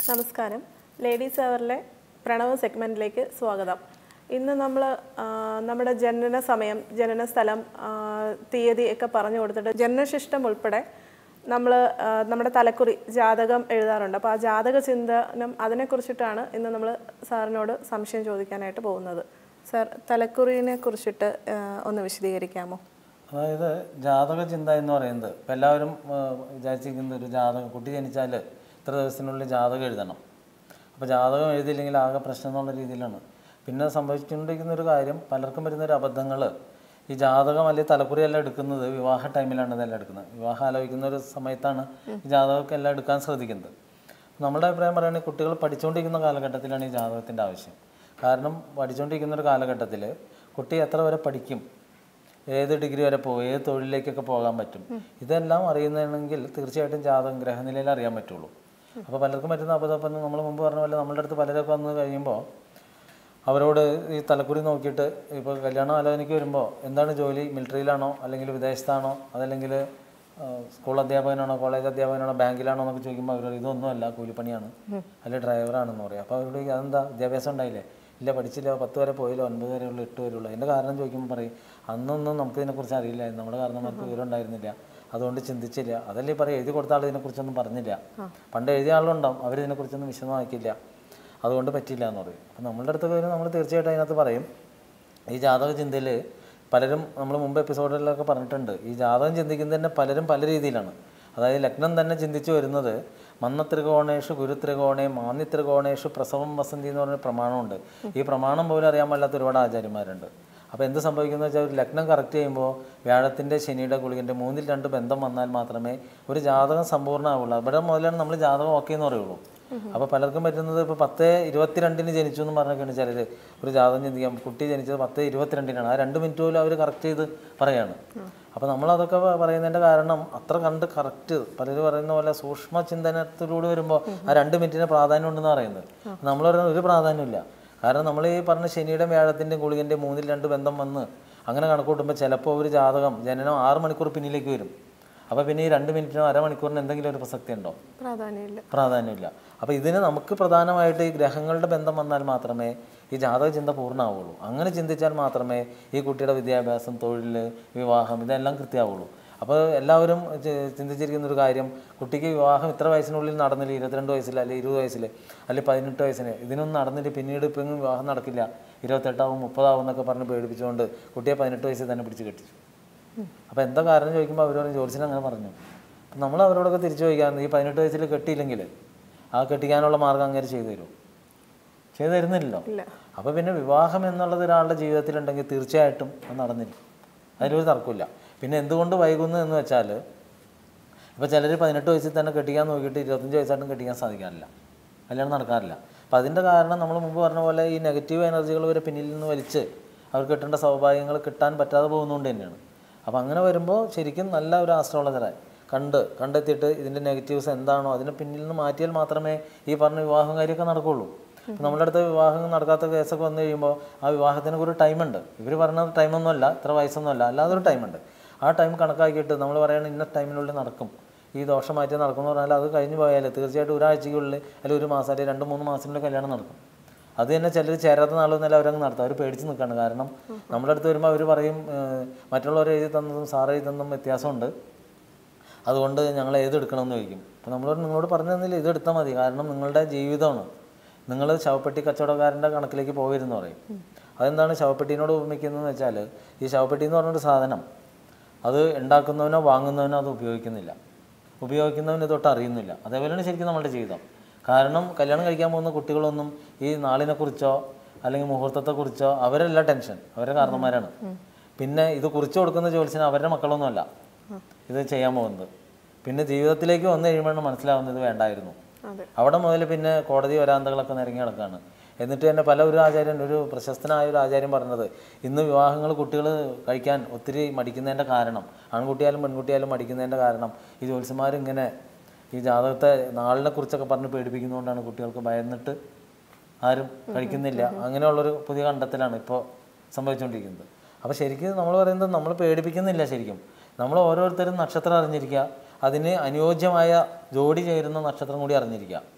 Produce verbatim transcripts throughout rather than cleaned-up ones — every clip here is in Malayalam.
നമസ്കാരം. ലേഡീസ് അവറിലെ പ്രണവ സെഗ്മെന്റിലേക്ക് സ്വാഗതം. ഇന്ന് നമ്മൾ നമ്മുടെ ജനന സമയം, ജനന സ്ഥലം, തീയതി ഒക്കെ പറഞ്ഞു കൊടുത്തിട്ട് ജനനശിഷ്ടം ഉൾപ്പെടെ നമ്മൾ നമ്മുടെ തലക്കുറി ജാതകം എഴുതാറുണ്ട്. അപ്പോൾ ആ ജാതക ചിന്തനം അതിനെക്കുറിച്ചിട്ടാണ് ഇന്ന് നമ്മൾ സാറിനോട് സംശയം ചോദിക്കാനായിട്ട് പോകുന്നത്. സാർ, തലക്കുറിനെ കുറിച്ചിട്ട് ഒന്ന് വിശദീകരിക്കാമോ? അതായത് ജാതക ചിന്ത എന്ന് പറയുന്നത് ഇപ്പം എല്ലാവരും വിചാരിച്ചിരിക്കുന്ന ഒരു ജാതകം, കുട്ടി ജനിച്ചാൽ ഇത്ര ദിവസത്തിനുള്ളിൽ ജാതകം എഴുതണം. അപ്പോൾ ജാതകം എഴുതിയില്ലെങ്കിൽ ആകെ പ്രശ്നം എന്നുള്ള രീതിയിലാണ്. പിന്നെ സംഭവിച്ചുകൊണ്ടിരിക്കുന്ന ഒരു കാര്യം, പലർക്കും വരുന്നൊരു അബദ്ധങ്ങൾ, ഈ ജാതകം അല്ലെങ്കിൽ തലക്കുറിയെല്ലാം എടുക്കുന്നത് വിവാഹ ടൈമിലാണ് ഇതെല്ലാം എടുക്കുന്നത്. വിവാഹം ആലോചിക്കുന്ന ഒരു സമയത്താണ് ഈ ജാതകമൊക്കെ എല്ലാം എടുക്കാൻ ശ്രദ്ധിക്കുന്നത്. നമ്മുടെ അഭിപ്രായം പറയുകയാണെങ്കിൽ കുട്ടികൾ പഠിച്ചുകൊണ്ടിരിക്കുന്ന കാലഘട്ടത്തിലാണ് ഈ ജാതകത്തിൻ്റെ ആവശ്യം. കാരണം പഠിച്ചുകൊണ്ടിരിക്കുന്ന ഒരു കാലഘട്ടത്തിൽ കുട്ടി എത്ര വരെ പഠിക്കും, ഏത് ഡിഗ്രി വരെ പോകും, ഏത് തൊഴിലിലേക്കൊക്കെ പോകാൻ പറ്റും, ഇതെല്ലാം അറിയുന്നതാണെങ്കിൽ തീർച്ചയായിട്ടും ജാതകം ഗ്രഹനിലയിൽ അറിയാൻ പറ്റുള്ളൂ. അപ്പോൾ പലർക്കും പറ്റുന്ന അബദ്ധം നമ്മൾ മുമ്പ് പറഞ്ഞ പോലെ നമ്മളുടെ അടുത്ത് പലരൊക്കെ വന്ന് കഴിയുമ്പോൾ അവരോട് ഈ തലക്കുറി നോക്കിയിട്ട് ഇപ്പോൾ കല്യാണം ആലോചനയ്ക്ക് വരുമ്പോൾ എന്താണ് ജോലി, മിലിറ്ററിയിലാണോ അല്ലെങ്കിൽ വിദേശത്താണോ അതല്ലെങ്കിൽ സ്കൂൾ അധ്യാപകനാണോ കോളേജ് അധ്യാപകനാണോ ബാങ്കിലാണോ എന്നൊക്കെ ചോദിക്കുമ്പോൾ അവരോട് ഇതൊന്നുമല്ല, കൂലിപ്പണിയാണ് അല്ലെങ്കിൽ ഡ്രൈവറാണെന്ന് പറയും. അപ്പോൾ അവരോട് അതെന്താ വിദ്യാഭ്യാസം ഉണ്ടായില്ലേ? ഇല്ല, പഠിച്ചില്ല, പത്ത് വരെ പോയില്ല, ഒൻപത് വരെ ഉള്ളൂ, എട്ട് വരെ ഉള്ളൂ. അതിൻ്റെ കാരണം ചോദിക്കുമ്പോൾ പറയും അന്നൊന്നും നമുക്ക് ഇതിനെക്കുറിച്ച് അറിയില്ലായിരുന്നു, നമ്മുടെ കാരണന്മാർക്ക് വിവരം ഉണ്ടായിരുന്നില്ല, അതുകൊണ്ട് ചിന്തിച്ചില്ല. അതല്ലേ പറയും, എഴുതി കൊടുത്ത ആൾ ഇതിനെക്കുറിച്ചൊന്നും പറഞ്ഞില്ല, പണ്ട് എഴുതിയ ആളുണ്ടാവും, അവരിതിനെക്കുറിച്ചൊന്നും വിശദമാക്കിയില്ല, അതുകൊണ്ട് പറ്റില്ല എന്ന് പറയും. അപ്പം നമ്മളുടെ അടുത്ത് വരും, നമ്മൾ തീർച്ചയായിട്ടും അതിനകത്ത് പറയും ഈ ജാതക ചിന്തയിൽ പലരും, നമ്മൾ മുമ്പ് എപ്പിസോഡിലൊക്കെ പറഞ്ഞിട്ടുണ്ട്, ഈ ജാതകം ചിന്തിക്കുന്നത് തന്നെ പലരും പല രീതിയിലാണ്. അതായത് ലഗ്നം തന്നെ ചിന്തിച്ച് വരുന്നത് മന്നത്രികോണേഷു ഗുരുത്രികോണേ മാന്യത്രികോണേഷു പ്രസവം വസന്തി എന്ന് പറഞ്ഞ പ്രമാണമുണ്ട്. ഈ പ്രമാണം പോലും അറിയാൻ പാടില്ലാത്ത ഒരുപാട് ആചാര്യന്മാരുണ്ട്. അപ്പോൾ എന്ത് സംഭവിക്കുന്നത് വെച്ചാൽ ഒരു ലഗ്നം കറക്റ്റ് ചെയ്യുമ്പോൾ വ്യാഴത്തിൻ്റെ ശനിയുടെ ഗുളികൻ്റെ മൂന്നിൽ രണ്ട് ബന്ധം വന്നാൽ മാത്രമേ ഒരു ജാതകം സമ്പൂർണ്ണമാവുള്ളൂ. അവിടെ മുതലാണ് നമ്മൾ ജാതകം ഓക്കെ എന്ന് പറയുള്ളൂ. അപ്പോൾ പലർക്കും പറ്റുന്നത് ഇപ്പോൾ പത്ത് ഇരുപത്തിരണ്ടിന് ജനിച്ചു എന്ന് പറഞ്ഞൊക്കെയാണ് ചിലർ ഒരു ജാതകം ചിന്തിക്കാം. കുട്ടി ജനിച്ചത് പത്ത് ഇരുപത്തിരണ്ടിനാണ്, ആ രണ്ട് മിനിറ്റ് പോലും അവർ കറക്റ്റ് ചെയ്ത് പറയാണ്. അപ്പോൾ നമ്മളതൊക്കെ പറയുന്നതിൻ്റെ കാരണം അത്ര കണ്ട് കറക്റ്റ്, പലരും പറയുന്ന പോലെ സൂക്ഷ്മ ചിന്തനത്തിലൂടെ വരുമ്പോൾ ആ രണ്ട് മിനിറ്റിന് പ്രാധാന്യം ഉണ്ടെന്ന് പറയുന്നത്. നമ്മൾ പറയുന്നത് ഒരു പ്രാധാന്യമില്ല. കാരണം നമ്മൾ ഈ പറഞ്ഞ ശനിയുടെ വ്യാഴത്തിൻ്റെ ഗുളികൻ്റെ മൂന്നിൽ രണ്ട് ബന്ധം വന്ന് അങ്ങനെ കണക്കൂട്ടുമ്പോൾ ചിലപ്പോൾ ഒരു ജാതകം ജനനം ആറ് മണിക്കൂർ പിന്നിലേക്ക് വരും. അപ്പോൾ പിന്നെ ഈ രണ്ട് മിനിറ്റിനോ അരമണിക്കൂറിന് എന്തെങ്കിലും ഒരു പ്രസക്തി ഉണ്ടോ? പ്രാധാന്യമില്ല പ്രാധാന്യമില്ല അപ്പോൾ ഇതിന് നമുക്ക് പ്രധാനമായിട്ട് ഈ ഗ്രഹങ്ങളുടെ ബന്ധം വന്നാൽ മാത്രമേ ഈ ജാതക ചിന്ത പൂർണ്ണമാവുള്ളൂ. അങ്ങനെ ചിന്തിച്ചാൽ മാത്രമേ ഈ കുട്ടിയുടെ വിദ്യാഭ്യാസം, തൊഴിൽ, വിവാഹം ഇതെല്ലാം കൃത്യമാവുള്ളൂ. അപ്പോൾ എല്ലാവരും ചിന്തിച്ചിരിക്കുന്നൊരു കാര്യം, കുട്ടിക്ക് വിവാഹം ഇത്ര വയസ്സിനുള്ളിൽ നടന്നില്ല, ഇരുപത്തിരണ്ട് വയസ്സിൽ അല്ലെങ്കിൽ ഇരുപത് വയസ്സിൽ അല്ലെങ്കിൽ പതിനെട്ട് വയസ്സിന് ഇതിനൊന്നും നടന്നിട്ട് പിന്നീട് ഇപ്പം വിവാഹം നടക്കില്ല, ഇരുപത്തെട്ടാവും മുപ്പതാവും എന്നൊക്കെ പറഞ്ഞ് പേടിപ്പിച്ചുകൊണ്ട് കുട്ടിയെ പതിനെട്ട് വയസ്സിൽ തന്നെ പിടിച്ച് കെട്ടിച്ചു. അപ്പോൾ എന്താ കാരണം ചോദിക്കുമ്പോൾ അവർ പറയും ജോത്സ്യൻ അങ്ങനെ പറഞ്ഞു. അപ്പം നമ്മൾ അവരോടൊക്കെ തിരിച്ചു ചോദിക്കാറുണ്ട്, ഈ പതിനെട്ട് വയസ്സിൽ കെട്ടിയില്ലെങ്കിൽ ആ കെട്ടിക്കാനുള്ള മാർഗ്ഗം അങ്ങനെ ചെയ്തു തരും? ചെയ്തു തരുന്നില്ലല്ലോ. അപ്പോൾ പിന്നെ വിവാഹം എന്നുള്ളത് ഒരാളുടെ ജീവിതത്തിലുണ്ടെങ്കിൽ തീർച്ചയായിട്ടും അത് നടന്നില്ല, അതിലൊരു തർക്കമില്ല. പിന്നെ എന്തുകൊണ്ട് വൈകുന്നു എന്ന് വെച്ചാൽ, ഇപ്പോൾ ചിലർ പതിനെട്ട് വയസ്സിൽ തന്നെ കെട്ടിക്കാൻ നോക്കിയിട്ട് ഇരുപത്തഞ്ച് വയസ്സായിട്ടും കെട്ടിക്കാൻ സാധിക്കാറില്ല, കല്യാണം നടക്കാറില്ല. അപ്പോൾ അതിൻ്റെ കാരണം നമ്മൾ മുമ്പ് പറഞ്ഞ പോലെ ഈ നെഗറ്റീവ് എനർജികൾ വരെ പിന്നിൽ നിന്ന് വലിച്ച് അവർക്ക് കിട്ടേണ്ട സൗഭാഗ്യങ്ങൾ കിട്ടാൻ പറ്റാതെ പോകുന്നതുകൊണ്ട് തന്നെയാണ്. അപ്പോൾ അങ്ങനെ വരുമ്പോൾ ശരിക്കും നല്ല ഒരു ആസ്ട്രോളജറായി കണ്ട് കണ്ടെത്തിയിട്ട് ഇതിൻ്റെ നെഗറ്റീവ്സ് എന്താണോ അതിനെ പിന്നിൽ നിന്ന് മാറ്റിയാൽ മാത്രമേ ഈ പറഞ്ഞ വിവാഹം കാര്യമൊക്കെ നടക്കുകയുള്ളൂ. അപ്പോൾ നമ്മുടെ അടുത്ത് വിവാഹം നടക്കാത്ത കേസൊക്കെ വന്നു കഴിയുമ്പോൾ ആ വിവാഹത്തിനൊക്കെ ഒരു ടൈമുണ്ട്. ഇവർ പറഞ്ഞ ടൈമൊന്നുമല്ല, ഇത്ര വയസ്സൊന്നുമല്ല, അല്ലാതെ ഒരു ടൈമുണ്ട്. ആ ടൈം കണക്കാക്കിയിട്ട് നമ്മൾ പറയുന്നത് ഇന്ന ടൈമിനുള്ളിൽ നടക്കും, ഈ ദോഷം മാറ്റി നടക്കുമെന്ന് പറഞ്ഞാൽ അത് കഴിഞ്ഞ് പോയാൽ തീർച്ചയായിട്ടും ഒരാഴ്ചയ്ക്കുള്ളിൽ അല്ലെങ്കിൽ ഒരു മാസം അല്ലെങ്കിൽ രണ്ട് മൂന്ന് മാസത്തിനുള്ളിൽ കല്യാണം നടക്കും. അത് തന്നെ ചിലർ ചേരാത്ത നാളൊന്നുമല്ല അവരങ്ങ് നടത്തും, അവർ പേടിച്ച് നിൽക്കുകയാണ്. കാരണം നമ്മുടെ അടുത്ത് വരുമ്പോൾ അവർ പറയും മറ്റുള്ളവർ എഴുതി തന്നതും സാറ് എഴുതി തന്നതും വ്യത്യാസമുണ്ട്, അതുകൊണ്ട് ഞങ്ങൾ ഏതെടുക്കണമെന്ന് ചോദിക്കും. അപ്പോൾ നമ്മൾ നിങ്ങളോട് പറഞ്ഞു തന്നില്ല, ഇതെടുത്താൽ മതി, കാരണം നിങ്ങളുടെ ജീവിതമാണ്, നിങ്ങൾ ശവപ്പെട്ടി കച്ചവടക്കാരൻ്റെ കണക്കിലേക്ക് പോകരുതെന്ന് പറയും. അതെന്താണ് ശവപ്പെട്ടിനോട് ഉപമിക്കുന്നതെന്ന് വെച്ചാൽ, ഈ ശവപ്പെട്ടി എന്ന് പറഞ്ഞൊരു സാധനം അത് ഉണ്ടാക്കുന്നവനോ വാങ്ങുന്നവനോ അത് ഉപയോഗിക്കുന്നില്ല, ഉപയോഗിക്കുന്നവന് തൊട്ട് അറിയുന്നില്ല. അതേപോലെയാണ് ശരിക്കും നമ്മളുടെ ജീവിതം. കാരണം കല്യാണം കഴിക്കാൻ പോകുന്ന കുട്ടികളൊന്നും ഈ നാളിനെക്കുറിച്ചോ അല്ലെങ്കിൽ മുഹൂർത്തത്തെക്കുറിച്ചോ അവരല്ല ടെൻഷൻ, അവരുടെ കാരണന്മാരാണ്. പിന്നെ ഇത് കുറിച്ച് കൊടുക്കുന്ന ജോലിസിന് അവരുടെ മക്കളൊന്നുമല്ല ഇത് ചെയ്യാൻ പോകുന്നത്. പിന്നെ ജീവിതത്തിലേക്ക് വന്നു കഴിയുമ്പോഴാണ് മനസ്സിലാവുന്നത് വേണ്ടായിരുന്നു. അവിടെ മുതൽ പിന്നെ കോടതി വരാന്തകളൊക്കെ നിരങ്ങി കിടക്കുകയാണ്. എന്നിട്ട് തന്നെ പല ഒരു ആചാര്യൻ, ഒരു പ്രശസ്തനായ ഒരു ആചാര്യൻ പറഞ്ഞത്, ഇന്ന് വിവാഹങ്ങൾ കുട്ടികൾ കഴിക്കാൻ ഒത്തിരി മടിക്കുന്നതിൻ്റെ കാരണം, ആൺകുട്ടിയാലും പെൺകുട്ടിയാലും മടിക്കുന്നതിൻ്റെ കാരണം ഈ ജോത്സ്യന്മാരിങ്ങനെ ഈ ജാതകത്തെ നാളിനെ കുറിച്ചൊക്കെ പറഞ്ഞ് പേടിപ്പിക്കുന്നതുകൊണ്ടാണ് കുട്ടികൾക്ക് ഭയന്നിട്ട് ആരും കഴിക്കുന്നില്ല. അങ്ങനെയുള്ളൊരു പുതിയ കണ്ടെത്തലാണ് ഇപ്പോൾ സംഭവിച്ചുകൊണ്ടിരിക്കുന്നത്. അപ്പോൾ ശരിക്കും നമ്മൾ പറയുന്നത് നമ്മൾ പേടിപ്പിക്കുന്നില്ല, ശരിക്കും നമ്മൾ ഓരോരുത്തരും നക്ഷത്രം അറിഞ്ഞിരിക്കുക, അതിന് അനുയോജ്യമായ ജോഡി ചേരുന്ന നക്ഷത്രം കൂടി അറിഞ്ഞിരിക്കുക.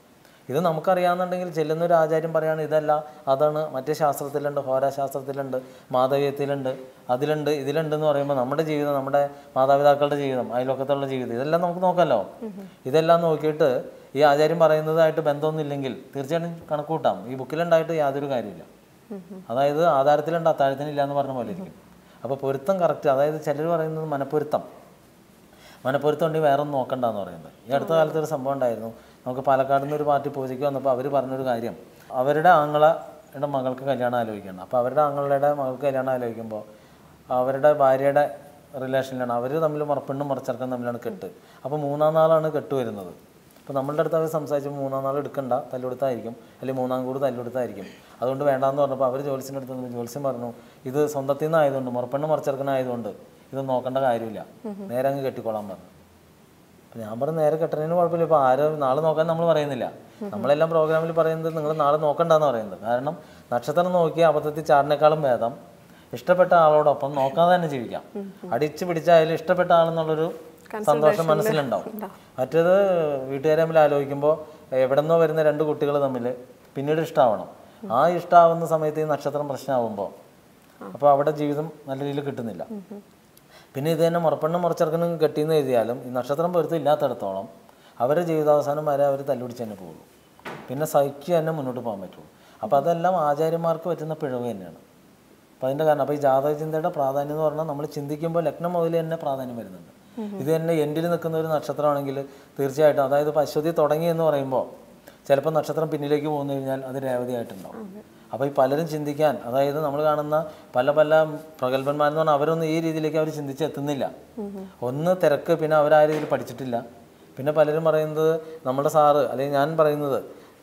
ഇത് നമുക്കറിയാമെന്നുണ്ടെങ്കിൽ ചെല്ലുന്നൊരു ആചാര്യം പറയുകയാണ് ഇതല്ല അതാണ്, മറ്റേ ശാസ്ത്രത്തിലുണ്ട്, ഹോരാശാസ്ത്രത്തിലുണ്ട്, മാധവീയത്തിലുണ്ട്, അതിലുണ്ട്, ഇതിലുണ്ട് എന്ന് പറയുമ്പോൾ നമ്മുടെ ജീവിതം, നമ്മുടെ മാതാപിതാക്കളുടെ ജീവിതം, അയൽവക്കത്തുള്ള ജീവിതം, ഇതെല്ലാം നമുക്ക് നോക്കാമല്ലോ. ഇതെല്ലാം നോക്കിയിട്ട് ഈ ആചാര്യം പറയുന്നതായിട്ട് ബന്ധമൊന്നുമില്ലെങ്കിൽ തീർച്ചയായിട്ടും കണക്ക് കൂട്ടാം. ഈ ബുക്കിലുണ്ടായിട്ട് യാതൊരു കാര്യമില്ല. അതായത് ആധാരത്തിലുണ്ട് അത്താഴത്തിനില്ല എന്ന് പറഞ്ഞ പോലെ ഇരിക്കും. അപ്പോൾ പൊരുത്തം കറക്റ്റ്. അതായത് ചിലർ പറയുന്നത് മനപ്പൊരുത്തം മനപ്പൊരുത്തം ഉണ്ടെങ്കിൽ വേറെ ഒന്നും നോക്കണ്ടെന്ന് പറയുന്നത്. ഈ അടുത്ത കാലത്ത് ഒരു സംഭവം ഉണ്ടായിരുന്നു. നമുക്ക് പാലക്കാട് നിന്ന് ഒരു പാർട്ടി പൂജയ്ക്ക് വന്നപ്പോൾ അവർ പറഞ്ഞൊരു കാര്യം, അവരുടെ ആങ്ങളയുടെ മകൾക്ക് കല്യാണം ആലോചിക്കണം. അപ്പോൾ അവരുടെ ആങ്ങളുടെ മകൾക്ക് കല്യാണം ആലോചിക്കുമ്പോൾ അവരുടെ ഭാര്യയുടെ റിലേഷനിലാണ്, അവർ തമ്മിൽ പെണ്ണും മറച്ചിറക്കം തമ്മിലാണ് കെട്ട്. അപ്പോൾ മൂന്നാം നാളാണ് കെട്ട് വരുന്നത്. അപ്പോൾ നമ്മളുടെ അടുത്ത് അവർ സംസാരിച്ചപ്പോൾ മൂന്നാം നാൾ എടുക്കണ്ട, തല്ലുകൊടുത്തായിരിക്കും, അല്ലെങ്കിൽ മൂന്നാം കൂട് തല്ലുകൊടുത്തായിരിക്കും, അതുകൊണ്ട് വേണ്ടാന്ന് പറഞ്ഞപ്പോൾ അവർ ജോത്സ്യൻ്റെ അടുത്ത് നിന്ന് ജോത്സ്യം പറഞ്ഞു, ഇത് സ്വന്തത്തിൽ നിന്നായതുകൊണ്ട്, മുറപ്പെണ്ണ് മറച്ചിറക്കനായതുകൊണ്ട് ഇത് നോക്കേണ്ട കാര്യമില്ല, നേരെ അങ്ങ് കെട്ടിക്കോളാൻ പറഞ്ഞു. അപ്പം ഞാൻ പറഞ്ഞു നേരെ കെട്ടണതിന് കുഴപ്പമില്ല, ഇപ്പോൾ ആരും നാളെ നോക്കാൻ നമ്മൾ പറയുന്നില്ല. നമ്മളെല്ലാം പ്രോഗ്രാമിൽ പറയുന്നത് നിങ്ങൾ നാളെ നോക്കണ്ടെന്ന് പറയുന്നത്. കാരണം നക്ഷത്രം നോക്കിയ അബദ്ധത്തിൽ ചാടിനേക്കാളും ഭേദം ഇഷ്ടപ്പെട്ട ആളോടൊപ്പം നോക്കാതെ തന്നെ ജീവിക്കാം. അടിച്ചു പിടിച്ചായാലും ഇഷ്ടപ്പെട്ട ആളെന്നുള്ളൊരു സന്തോഷം മനസ്സിലുണ്ടാവും. മറ്റേത് വീട്ടുകാരെ തമ്മിൽ ആലോചിക്കുമ്പോൾ എവിടെ നിന്നോ വരുന്ന രണ്ട് കുട്ടികൾ തമ്മിൽ പിന്നീട് ഇഷ്ടമാവണം. ആ ഇഷ്ടമാവുന്ന സമയത്ത് ഈ നക്ഷത്രം പ്രശ്നമാകുമ്പോൾ അപ്പോൾ അവിടെ ജീവിതം നല്ല രീതിയിൽ കിട്ടുന്നില്ല. പിന്നെ ഇത് തന്നെ മുറപ്പെണ്ണം മുറച്ചിറക്കണം കെട്ടിയെന്ന് എഴുതിയാലും ഈ നക്ഷത്രം പൊരുത്തം ഇല്ലാത്തടത്തോളം അവരുടെ ജീവിതാവസാനം വരെ അവർ തല്ലുപിടിച്ച് തന്നെ പോകുള്ളൂ. പിന്നെ സഹിക്കുക തന്നെ മുന്നോട്ട് പോകാൻ പറ്റുള്ളൂ. അപ്പോൾ അതെല്ലാം ആചാര്യന്മാർക്ക് പറ്റുന്ന പിഴവ് തന്നെയാണ്. അപ്പോൾ അതിൻ്റെ കാരണം അപ്പോൾ ഈ ജാതക ചിന്തയുടെ പ്രാധാന്യം എന്ന് പറഞ്ഞാൽ നമ്മൾ ചിന്തിക്കുമ്പോൾ ലഗ്നം മുതൽ തന്നെ പ്രാധാന്യം വരുന്നുണ്ട്. ഇത് തന്നെ എൻഡിൽ നിൽക്കുന്ന ഒരു നക്ഷത്രമാണെങ്കിൽ തീർച്ചയായിട്ടും, അതായത് ഇപ്പോൾ അശ്വതി തുടങ്ങി എന്ന് പറയുമ്പോൾ ചിലപ്പോൾ നക്ഷത്രം പിന്നിലേക്ക് പോകുന്നു കഴിഞ്ഞാൽ അത് രേവതിയായിട്ടുണ്ടാവും. അപ്പോൾ ഈ പലരും ചിന്തിക്കാൻ, അതായത് നമ്മൾ കാണുന്ന പല പല പ്രഗത്ഭന്മാരെന്ന് പറഞ്ഞാൽ അവരൊന്നും ഈ രീതിയിലേക്ക് അവർ ചിന്തിച്ചെത്തുന്നില്ല. ഒന്ന് തിരക്ക്, പിന്നെ അവർ ആ രീതിയിൽ പഠിച്ചിട്ടില്ല. പിന്നെ പലരും പറയുന്നത് നമ്മുടെ സാറ്, അല്ലെങ്കിൽ ഞാൻ പറയുന്നത്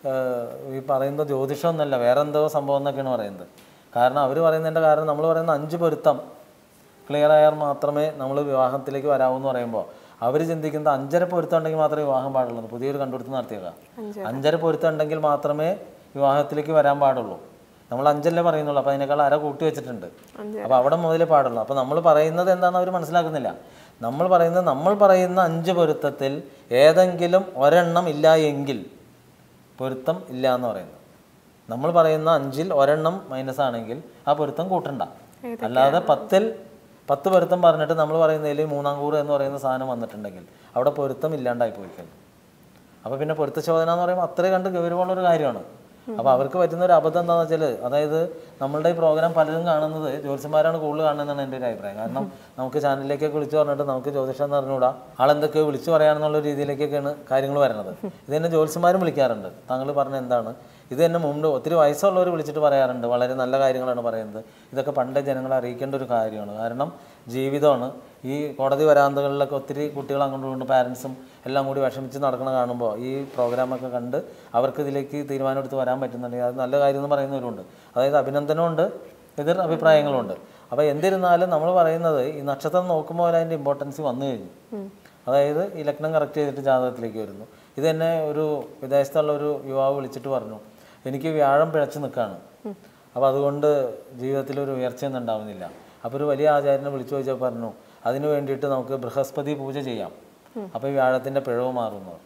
ഈ പറയുന്നത് ജ്യോതിഷം എന്നല്ല വേറെ എന്തോ സംഭവം എന്നൊക്കെയാണ് പറയുന്നത്. കാരണം അവർ പറയുന്നതിൻ്റെ കാരണം നമ്മൾ പറയുന്ന അഞ്ച് പൊരുത്തം ക്ലിയർ ആയാൽ മാത്രമേ നമ്മൾ വിവാഹത്തിലേക്ക് വരാവൂ എന്ന് പറയുമ്പോൾ അവർ ചിന്തിക്കുന്നത് അഞ്ചര പൊരുത്തം ഉണ്ടെങ്കിൽ മാത്രമേ വിവാഹം പാടുള്ളൂ. പുതിയൊരു കണ്ടുപിടുത്തം നടത്തിയേക്കാം. അഞ്ചര പൊരുത്തം ഉണ്ടെങ്കിൽ മാത്രമേ വിവാഹത്തിലേക്ക് വരാൻ പാടുള്ളൂ. നമ്മൾ അഞ്ചല്ലേ പറയുന്നുള്ളൂ, അപ്പോൾ അതിനേക്കാൾ അര കൂട്ടി വെച്ചിട്ടുണ്ട്. അപ്പോൾ അവിടെ മുതലേ പാടുള്ളൂ. അപ്പോൾ നമ്മൾ പറയുന്നത് എന്താണെന്ന് അവർ മനസ്സിലാക്കുന്നില്ല. നമ്മൾ പറയുന്നത് നമ്മൾ പറയുന്ന അഞ്ച് പൊരുത്തത്തിൽ ഏതെങ്കിലും ഒരെണ്ണം ഇല്ല എങ്കിൽ പൊരുത്തം ഇല്ല എന്ന് പറയുന്നത്. നമ്മൾ പറയുന്ന അഞ്ചിൽ ഒരെണ്ണം മൈനസ് ആണെങ്കിൽ ആ പൊരുത്തം കൂട്ടണ്ട. അല്ലാതെ പത്തിൽ പത്ത് പൊരുത്തം പറഞ്ഞിട്ട് നമ്മൾ പറയുന്നതിൽ മൂന്നാം കൂറ് എന്ന് പറയുന്ന സാധനം വന്നിട്ടുണ്ടെങ്കിൽ അവിടെ പൊരുത്തം ഇല്ലാണ്ടായി പോയിക്കഴിഞ്ഞു. അപ്പോൾ പിന്നെ പൊരുത്ത ചോദന എന്ന് പറയുമ്പോൾ അത്രയും കണ്ട് ഗൗരവമുള്ളൊരു കാര്യമാണ്. അപ്പോൾ അവർക്ക് പറ്റുന്ന ഒരു അബദ്ധം എന്താണെന്ന് വെച്ചാൽ, അതായത് നമ്മളുടെ ഈ പ്രോഗ്രാം പലരും കാണുന്നത് ജ്യോത്സ്യന്മാരാണ് കൂടുതൽ കാണുന്നതെന്നാണ് എൻ്റെ ഒരു അഭിപ്രായം. കാരണം നമുക്ക് ചാനലിലേക്കൊക്കെ വിളിച്ചു പറഞ്ഞിട്ട് നമുക്ക് ജ്യോതിഷം എന്ന് പറഞ്ഞുകൂടാ, ആളെന്തൊക്കെയോ വിളിച്ചു പറയാമെന്നുള്ള രീതിയിലേക്കൊക്കെയാണ് കാര്യങ്ങൾ വരുന്നത്. ഇത് തന്നെ ജ്യോത്സ്യന്മാരും വിളിക്കാറുണ്ട്, താങ്കൾ പറഞ്ഞ എന്താണ്. ഇത് തന്നെ മുമ്പ് ഒത്തിരി വയസ്സുള്ളവർ വിളിച്ചിട്ട് പറയാറുണ്ട്, വളരെ നല്ല കാര്യങ്ങളാണ് പറയുന്നത്. ഇതൊക്കെ പണ്ടേ ജനങ്ങളെ അറിയിക്കേണ്ട ഒരു കാര്യമാണ്. കാരണം ജീവിതമാണ്. ഈ കോടതി വരാന്തകളിലൊക്കെ ഒത്തിരി കുട്ടികൾ അങ്ങോട്ടും ഇങ്ങോട്ടും പാരൻസും എല്ലാം കൂടി വിഷമിച്ച് നടക്കണ കാണുമ്പോൾ ഈ പ്രോഗ്രാമൊക്കെ കണ്ട് അവർക്ക് ഇതിലേക്ക് തീരുമാനമെടുത്ത് വരാൻ പറ്റുന്നുണ്ടെങ്കിൽ അത് നല്ല കാര്യം എന്ന് പറയുന്നവരുണ്ട്. അതായത് അഭിനന്ദനമുണ്ട്, എതിർ അഭിപ്രായങ്ങളുണ്ട്. അപ്പോൾ എന്തിരുന്നാലും നമ്മൾ പറയുന്നത് ഈ നക്ഷത്രം നോക്കുമ്പോൾ അതിൻ്റെ ഇമ്പോർട്ടൻസ് വന്നു കഴിഞ്ഞു. അതായത് ഈ ലഗ്നം കറക്റ്റ് ചെയ്തിട്ട് ജാതകത്തിലേക്ക് വരുന്നു. ഇത് തന്നെ ഒരു വിദേശത്തുള്ള ഒരു യുവാവ് വിളിച്ചിട്ട് പറഞ്ഞു, എനിക്ക് വ്യാഴം പിഴച്ച് നിൽക്കുകയാണ്, അപ്പോൾ അതുകൊണ്ട് ജീവിതത്തിലൊരു ഉയർച്ചയൊന്നും ഉണ്ടാവുന്നില്ല. അപ്പോൾ ഒരു വലിയ ആചാര്യനെ വിളിച്ചു ചോദിച്ചാൽ പറഞ്ഞു, അതിന് വേണ്ടിയിട്ട് നമുക്ക് ബൃഹസ്പതി പൂജ ചെയ്യാം, അപ്പോൾ ഈ വ്യാഴത്തിൻ്റെ പിഴവ് മാറുന്നു.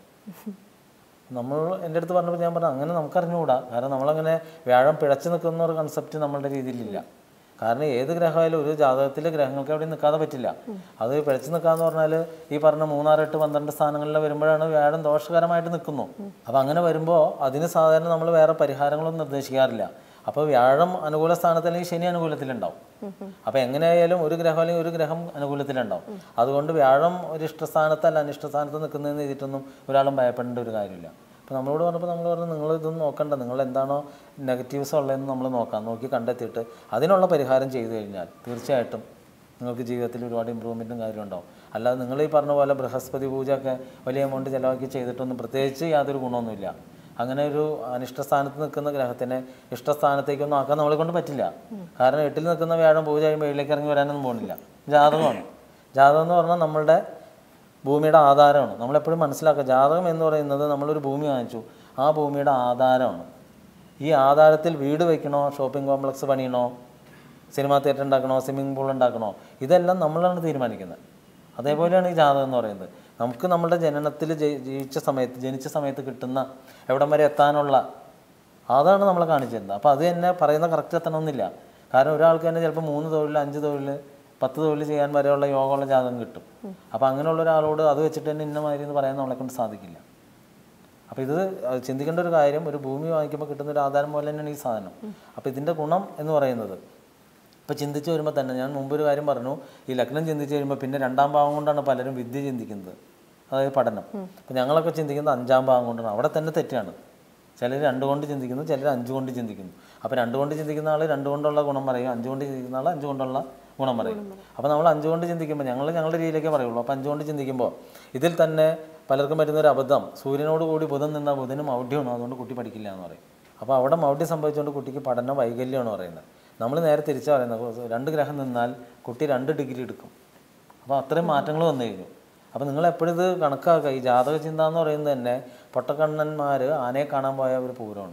നമ്മൾ എൻ്റെ അടുത്ത് പറഞ്ഞപ്പോൾ ഞാൻ പറഞ്ഞു അങ്ങനെ നമുക്കറിഞ്ഞുകൂടാ. കാരണം നമ്മളങ്ങനെ വ്യാഴം പിഴച്ച് നിൽക്കുന്ന ഒരു കൺസെപ്റ്റ് നമ്മളുടെ രീതിയിലില്ല. കാരണം ഏത് ഗ്രഹമായാലും ഒരു ജാതകത്തിലെ ഗ്രഹങ്ങൾക്ക് അവിടെ നിൽക്കാതെ പറ്റില്ല. അത് പിഴച്ച് നിൽക്കാന്ന് പറഞ്ഞാൽ ഈ പറഞ്ഞ മൂന്നാറെട്ട് പന്ത്രണ്ട് സ്ഥാനങ്ങളിൽ വരുമ്പോഴാണ് വ്യാഴം ദോഷകരമായിട്ട് നിൽക്കുന്നു. അപ്പോൾ അങ്ങനെ വരുമ്പോൾ അതിന് സാധാരണ നമ്മൾ വേറെ പരിഹാരങ്ങളൊന്നും നിർദ്ദേശിക്കാറില്ല. അപ്പോൾ വ്യാഴം അനുകൂല സ്ഥാനത്ത് അല്ലെങ്കിൽ ശനി അനുകൂലത്തിലുണ്ടാവും. അപ്പോൾ എങ്ങനെയായാലും ഒരു ഗ്രഹം അല്ലെങ്കിൽ ഒരു ഗ്രഹം അനുകൂലത്തിലുണ്ടാവും. അതുകൊണ്ട് വ്യാഴം ഒരു ഇഷ്ടസ്ഥാനത്തല്ല അനിഷ്ടസ്ഥാനത്ത് നിൽക്കുന്നതെന്ന് ചെയ്തിട്ടൊന്നും ഒരാളും ഭയപ്പെടേണ്ട ഒരു കാര്യമില്ല. അപ്പോൾ നമ്മളോട് പറഞ്ഞപ്പോൾ നമ്മൾ പറഞ്ഞു നിങ്ങൾ ഇതൊന്നും നോക്കണ്ട, നിങ്ങൾ എന്താണോ നെഗറ്റീവ്സ് ഉള്ളതെന്ന് നമ്മൾ നോക്കാം, നോക്കി കണ്ടെത്തിയിട്ട് അതിനുള്ള പരിഹാരം ചെയ്തു കഴിഞ്ഞാൽ തീർച്ചയായിട്ടും നിങ്ങൾക്ക് ജീവിതത്തിൽ ഒരുപാട് ഇമ്പ്രൂവ്മെൻറ്റും കാര്യം ഉണ്ടാവും. അല്ലാതെ നിങ്ങൾ ഈ പറഞ്ഞ പോലെ ബൃഹസ്പതി പൂജ ഒക്കെ വലിയ എമൗണ്ട് ചിലവാക്കി ചെയ്തിട്ടൊന്നും പ്രത്യേകിച്ച് യാതൊരു ഗുണമൊന്നുമില്ല. അങ്ങനെ ഒരു അനിഷ്ടസ്ഥാനത്ത് നിൽക്കുന്ന ഗ്രഹത്തിനെ ഇഷ്ടസ്ഥാനത്തേക്കൊന്നും ആക്കാൻ നമ്മളെ കൊണ്ട് പറ്റില്ല. കാരണം എട്ടിൽ നിൽക്കുന്ന വ്യാഴം പൂജ കഴിയുമ്പോൾ ഏഴിലേക്ക് ഇറങ്ങി വരാനൊന്നും പോകുന്നില്ല. ജാതകമാണ്. ജാതകം എന്ന് പറഞ്ഞാൽ നമ്മളുടെ ഭൂമിയുടെ ആധാരമാണ്. നമ്മളെപ്പോഴും മനസ്സിലാക്കുക, ജാതകം എന്ന് പറയുന്നത് നമ്മളൊരു ഭൂമി വാങ്ങിച്ചു, ആ ഭൂമിയുടെ ആധാരമാണ്. ഈ ആധാരത്തിൽ വീട് വയ്ക്കണോ, ഷോപ്പിംഗ് കോംപ്ലക്സ് പണിയണോ, സിനിമാ തിയേറ്റർ ഉണ്ടാക്കണോ, സ്വിമ്മിംഗ് പൂൾ ഉണ്ടാക്കണോ, ഇതെല്ലാം നമ്മളാണ് തീരുമാനിക്കുന്നത്. അതേപോലെയാണ് ഈ ജാതകം എന്ന് പറയുന്നത്. നമുക്ക് നമ്മുടെ ജനനത്തിൽ ജീവിച്ച സമയത്ത് ജനിച്ച സമയത്ത് കിട്ടുന്ന എവിടം വരെ എത്താനുള്ള അതാണ് നമ്മളെ കാണിച്ചു തരുന്നത്. അപ്പോൾ അത് തന്നെ പറയുന്ന കറക്റ്റ് എത്തണമെന്നില്ല. കാരണം ഒരാൾക്ക് തന്നെ ചിലപ്പോൾ മൂന്ന് തൊഴിൽ അഞ്ച് തൊഴിൽ പത്ത് തൊഴിൽ ചെയ്യാൻ വരെയുള്ള യോഗമുള്ള ജാതകം കിട്ടും. അപ്പോൾ അങ്ങനെയുള്ള ഒരാളോട് അത് വെച്ചിട്ട് തന്നെ ഇന്ന മാതിരി എന്ന് പറയാൻ നമ്മളെ കൊണ്ട് സാധിക്കില്ല. അപ്പോൾ ഇത് ചിന്തിക്കേണ്ട ഒരു കാര്യം, ഒരു ഭൂമി വാങ്ങിക്കുമ്പോൾ കിട്ടുന്ന ഒരു ആധാരം പോലെ തന്നെയാണ് ഈ സാധനം. അപ്പോൾ ഇതിൻ്റെ ഗുണം എന്ന് പറയുന്നത് ഇപ്പോൾ ചിന്തിച്ച് വരുമ്പോൾ തന്നെ ഞാൻ മുമ്പൊരു കാര്യം പറഞ്ഞു, ഈ ലഗ്നം ചിന്തിച്ച് കഴിയുമ്പോൾ പിന്നെ രണ്ടാം ഭാവം കൊണ്ടാണ് പലരും വിദ്യ ചിന്തിക്കുന്നത്, അതായത് പഠനം. അപ്പോൾ ഞങ്ങളൊക്കെ ചിന്തിക്കുന്നത് അഞ്ചാം ഭാവം കൊണ്ടാണ്. അവിടെ തന്നെ തെറ്റാണ്. ചിലർ രണ്ട് കൊണ്ട് ചിന്തിക്കുന്നു, ചിലർ അഞ്ച് കൊണ്ട് ചിന്തിക്കുന്നു. അപ്പോൾ രണ്ട് കൊണ്ട് ചിന്തിക്കുന്ന ആൾ രണ്ട് കൊണ്ടുള്ള ഗുണം പറയും, അഞ്ച് കൊണ്ട് ചിന്തിക്കുന്ന ആൾ അഞ്ച് കൊണ്ടുള്ള ഗുണം പറയും. അപ്പോൾ നമ്മൾ അഞ്ച് കൊണ്ട് ചിന്തിക്കുമ്പോൾ ഞങ്ങൾ ഞങ്ങളുടെ രീതിയിലേക്കേ പറയുള്ളൂ. അപ്പോൾ അഞ്ച് കൊണ്ട് ചിന്തിക്കുമ്പോൾ ഇതിൽ തന്നെ പലർക്കും വരുന്നൊരു അബദ്ധം, സൂര്യനോട് കൂടി ബുധൻ നിന്നാൽ ബുധന് മൗഢ്യമാണ്, അതുകൊണ്ട് കുട്ടി പഠിക്കില്ല എന്ന് പറയും. അപ്പോൾ അവിടെ മൗഢ്യം സംഭവിച്ചുകൊണ്ട് കുട്ടിക്ക് പഠന വൈകല്യമാണ് പറയുന്നത്. നമ്മൾ നേരെ തിരിച്ചാണ് പറയുന്നത്, രണ്ട് ഗ്രഹം നിന്നാൽ കുട്ടി രണ്ട് ഡിഗ്രി എടുക്കും. അപ്പോൾ അത്രയും മാറ്റങ്ങൾ വന്നു കഴിഞ്ഞു. അപ്പോൾ നിങ്ങൾ എപ്പോഴും ഇത് കണക്കാക്കുക. ഈ ജാതക ചിന്ത എന്ന് പറയുന്നത് തന്നെ പൊട്ടക്കണ്ണന്മാർ ആനയെ കാണാൻ പോയ ഒരു പൂരമാണ്.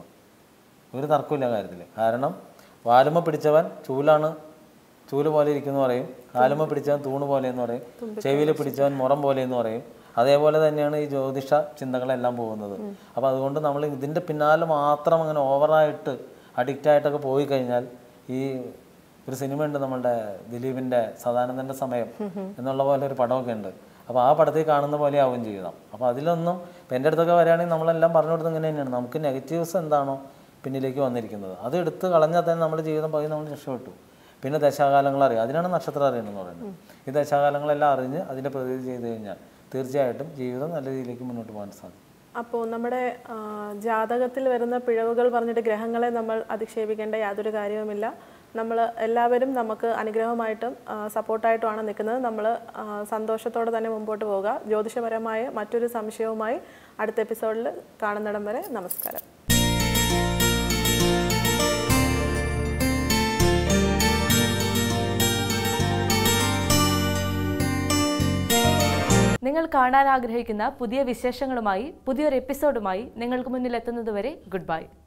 ഒരു തർക്കമില്ല കാര്യത്തിൽ. കാരണം വാലുമ പിടിച്ചവൻ ചൂലാണ്, ചൂല് പോലെ ഇരിക്കുന്നു പറയും. കാലുമ പിടിച്ചവൻ തൂണ് പോലെ എന്ന് പറയും. ചെവിയിൽ പിടിച്ചവൻ മുറം പോലെ എന്ന് പറയും. അതേപോലെ തന്നെയാണ് ഈ ജ്യോതിഷ ചിന്തകളെല്ലാം പോകുന്നത്. അപ്പോൾ അതുകൊണ്ട് നമ്മൾ ഇതിൻ്റെ പിന്നാലെ മാത്രം അങ്ങനെ ഓവറായിട്ട് അഡിക്റ്റായിട്ടൊക്കെ പോയി കഴിഞ്ഞാൽ, ഈ ഒരു സിനിമയുണ്ട് നമ്മളുടെ ദിലീപിൻ്റെ സദാനന്ദൻ്റെ സമയം എന്നുള്ള പോലെ ഒരു പടമൊക്കെ ഉണ്ട്. അപ്പോൾ ആ പടത്തിൽ കാണുന്ന പോലെ ആവുകയും ചെയ്യണം. അപ്പോൾ അതിലൊന്നും ഇപ്പം എൻ്റെ അടുത്തൊക്കെ വരികയാണെങ്കിൽ നമ്മളെല്ലാം പറഞ്ഞു കൊടുത്തത് ഇങ്ങനെ തന്നെയാണ്. നമുക്ക് നെഗറ്റീവ്സ് എന്താണോ പിന്നിലേക്ക് വന്നിരിക്കുന്നത് അത് എടുത്ത് കളഞ്ഞാൽ തന്നെ നമ്മുടെ ജീവിതം പകുതി നമ്മൾ രക്ഷപ്പെട്ടു. പിന്നെ ദശാകാലങ്ങൾ അറിയാം, അതിനാണ് നക്ഷത്രം അറിയണമെന്ന് പറയുന്നത്. ഈ ദശാകാലങ്ങളെല്ലാം അറിഞ്ഞ് അതിൻ്റെ പ്രതീതി ചെയ്ത് കഴിഞ്ഞാൽ തീർച്ചയായിട്ടും ജീവിതം നല്ല രീതിയിലേക്ക് മുന്നോട്ട് പോകാൻ സാധിക്കും. അപ്പോൾ നമ്മുടെ ജാതകത്തിൽ വരുന്ന പിഴവുകൾ പറഞ്ഞിട്ട് ഗ്രഹങ്ങളെ നമ്മൾ അധിക്ഷേപിക്കേണ്ട യാതൊരു കാര്യവുമില്ല. നമ്മൾ എല്ലാവരും നമുക്ക് അനുഗ്രഹമായിട്ടും സപ്പോർട്ടായിട്ടുമാണ് നിൽക്കുന്നത്. നമ്മൾ സന്തോഷത്തോടെ തന്നെ മുമ്പോട്ട് പോവുക. ജ്യോതിഷപരമായ മറ്റൊരു സംശയവുമായി അടുത്ത എപ്പിസോഡിൽ കാണുന്നിടം വരെ നമസ്കാരം. നിങ്ങൾ കാണാൻ ആഗ്രഹിക്കുന്ന പുതിയ വിശേഷങ്ങളുമായി പുതിയൊരു എപ്പിസോഡുമായി നിങ്ങൾക്ക് മുന്നിൽ എത്തുന്നതുവരെ ഗുഡ് ബൈ.